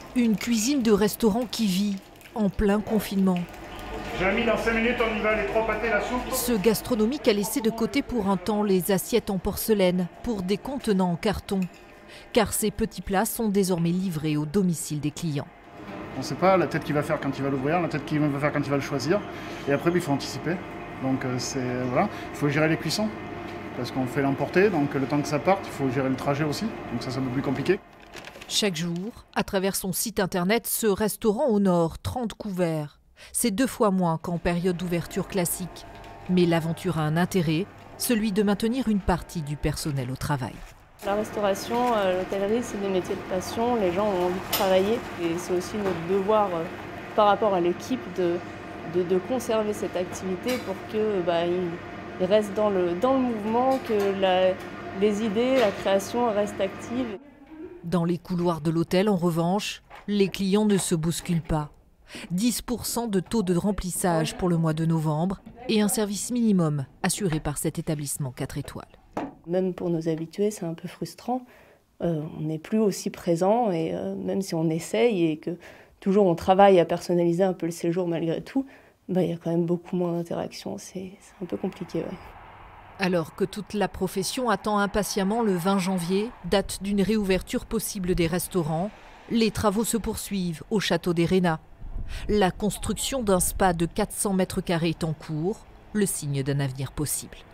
Une cuisine de restaurant qui vit en plein confinement. J'ai mis dans 5 minutes, on y va, les 3 pâtés, la soupe. Ce gastronomique a laissé de côté pour un temps les assiettes en porcelaine pour des contenants en carton. Car ces petits plats sont désormais livrés au domicile des clients. On ne sait pas la tête qu'il va faire quand il va l'ouvrir, la tête qu'il va faire quand il va le choisir. Et après, il faut anticiper. Donc voilà, il faut gérer les cuissons. Parce qu'on fait l'emporter, donc le temps que ça parte, il faut gérer le trajet aussi. Donc ça, c'est un peu plus compliqué. Chaque jour, à travers son site internet, ce restaurant honore 30 couverts. C'est 2 fois moins qu'en période d'ouverture classique. Mais l'aventure a un intérêt, celui de maintenir une partie du personnel au travail. La restauration, l'hôtellerie, c'est des métiers de passion, les gens ont envie de travailler. Et c'est aussi notre devoir par rapport à l'équipe de conserver cette activité pour qu'ils restent dans le mouvement, que les idées, la création restent actives. Dans les couloirs de l'hôtel, en revanche, les clients ne se bousculent pas. 10% de taux de remplissage pour le mois de novembre et un service minimum assuré par cet établissement 4 étoiles. Même pour nos habitués, c'est un peu frustrant. On n'est plus aussi présent et même si on essaye et que toujours on travaille à personnaliser un peu le séjour malgré tout, il y a quand même beaucoup moins d'interactions. C'est un peu compliqué. Ouais. Alors que toute la profession attend impatiemment le 20 janvier, date d'une réouverture possible des restaurants, les travaux se poursuivent au château des Rénats. La construction d'un spa de 400 mètres carrés est en cours, le signe d'un avenir possible.